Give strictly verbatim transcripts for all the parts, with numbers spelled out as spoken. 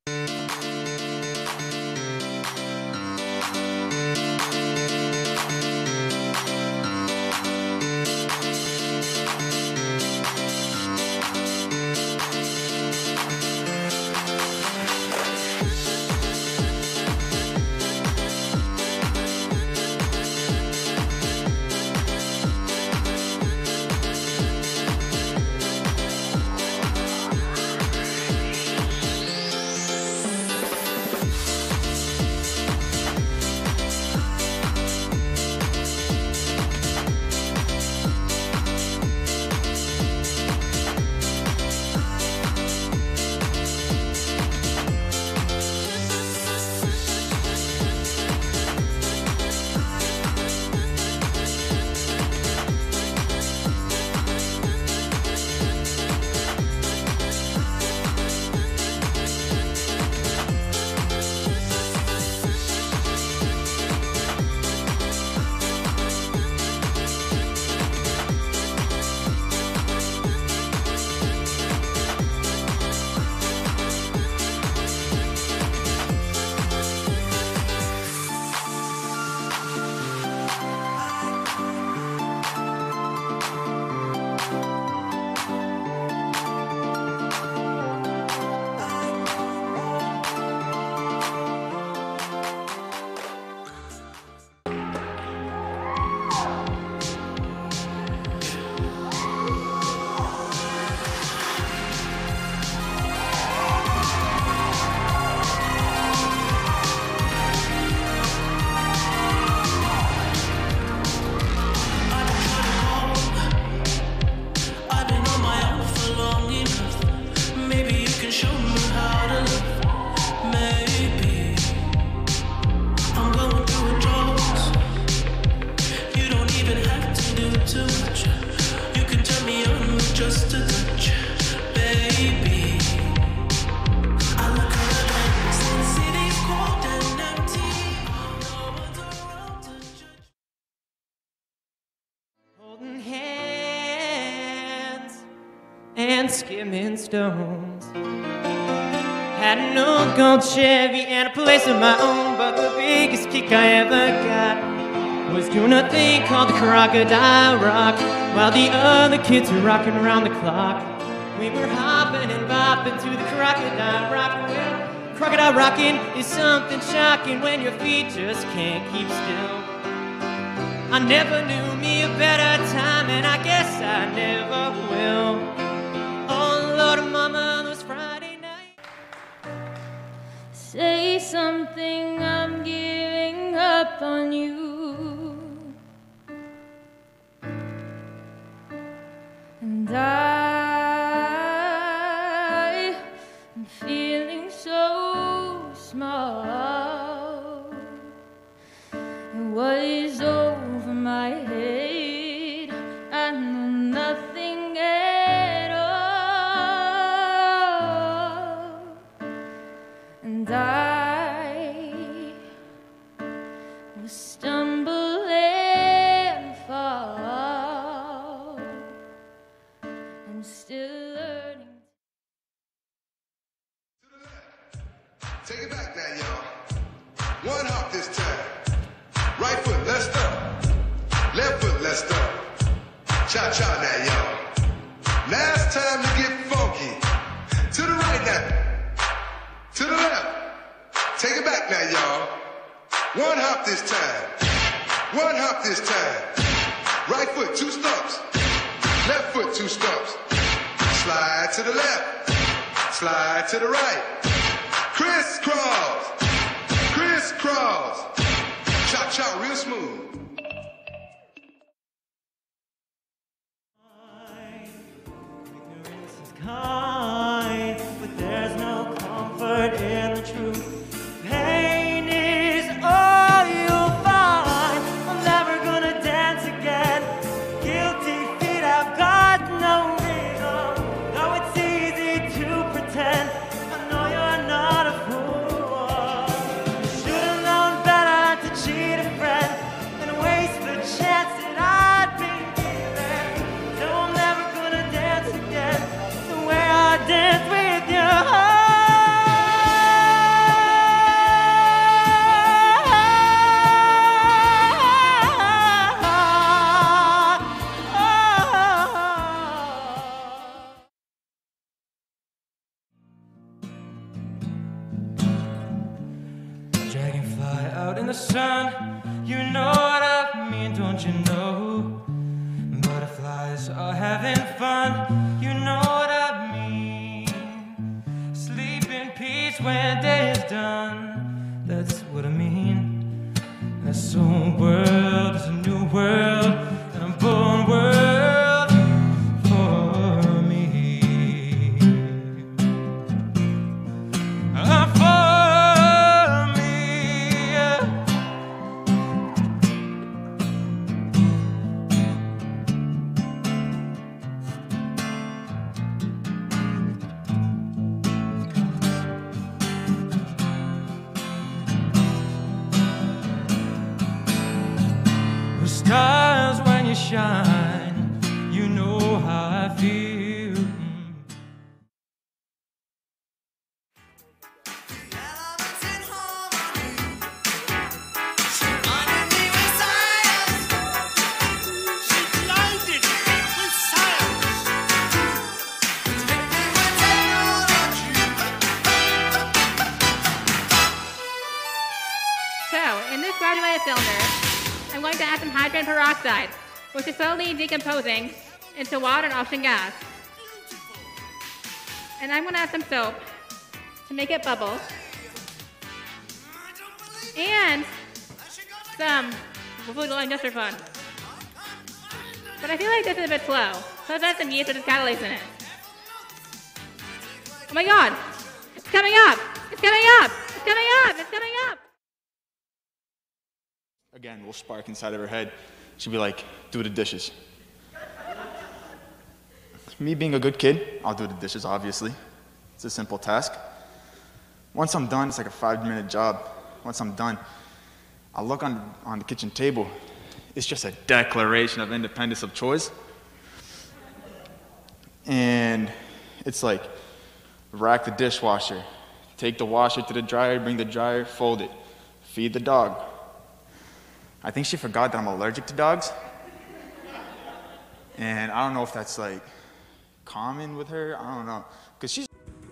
And skimming stones. Had an old gold Chevy and a place of my own, but the biggest kick I ever got was doing a thing called the Crocodile Rock, while the other kids were rocking around the clock. We were hopping and bopping to the Crocodile Rock. Well, Crocodile rocking is something shocking when your feet just can't keep still. I never knew me a better time, and I guess I never will. Oh Lord, Mama, it was Friday night. Say something, I'm giving up on you. And I am feeling so small. And what is over my head, I know nothing at all. And I will stumble and fall. I'm still learning. To the left. Take it back now, y'all. One hop this time. Right foot, let's stop. Left foot, let's stop. Cha-cha now, y'all. Now it's time to get funky. To the right now. To the left. Take it back now, y'all. One hop this time. One hop this time. Right foot, two stumps. Left foot, two stumps. Slide to the left. Slide to the right. Crisscross. Crisscross. Cha-cha real smooth. Ignorance is kind, but there's no comfort in the truth. Pain is all you'll find. I'm never gonna dance again. Guilty feet have got no reason, though it's easy to pretend. I know you're not a fool. You should've known better to cheat a friend and waste don't you know? Butterflies are having fun, you know what I mean. Sleep in peace when day is done, that's what I mean. This old world is a new world, and a born world for me. Uh, for me, yeah. Stars when you shine, you know how I feel. Mm. So, in this graduated cylinder, I'm going to add some hydrogen peroxide, which is slowly decomposing into water and oxygen gas. And I'm going to add some soap to make it bubble. And some Food Glowing Duster Fun. But I feel like this is a bit slow, so let's add some yeast with this catalase in it. Oh my god! It's coming up! It's coming up! It's coming up! It's coming up! Again, will spark inside of her head. She'll be like, do the dishes. Me being a good kid, I'll do the dishes, obviously. It's a simple task. Once I'm done, it's like a five-minute job. Once I'm done, I'll look on, on the kitchen table. It's just a declaration of independence of choice. And it's like, rack the dishwasher, take the washer to the dryer, bring the dryer, fold it, feed the dog. I think she forgot that I'm allergic to dogs. And I don't know if that's like common with her, I don't know. Because she's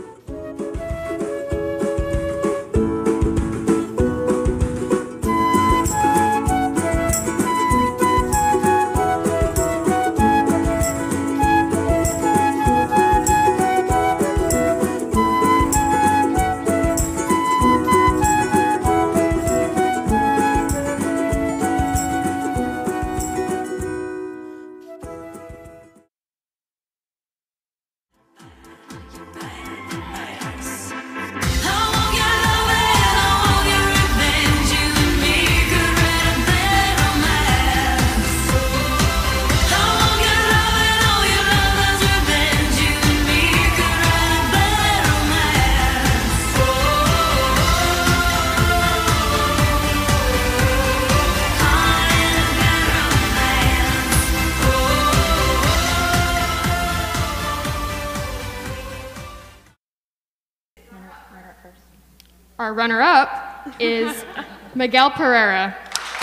Our runner-up is Miguel Pereira.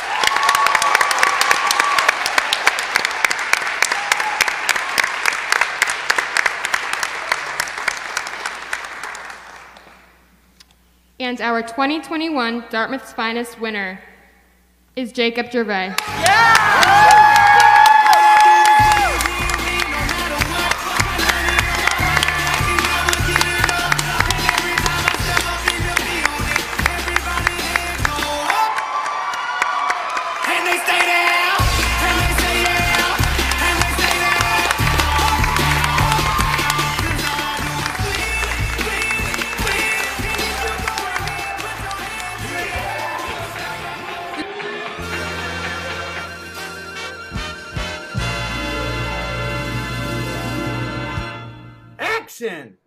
And our twenty twenty-one Dartmouth's Finest winner is Jacob Gervais. Yeah! Action!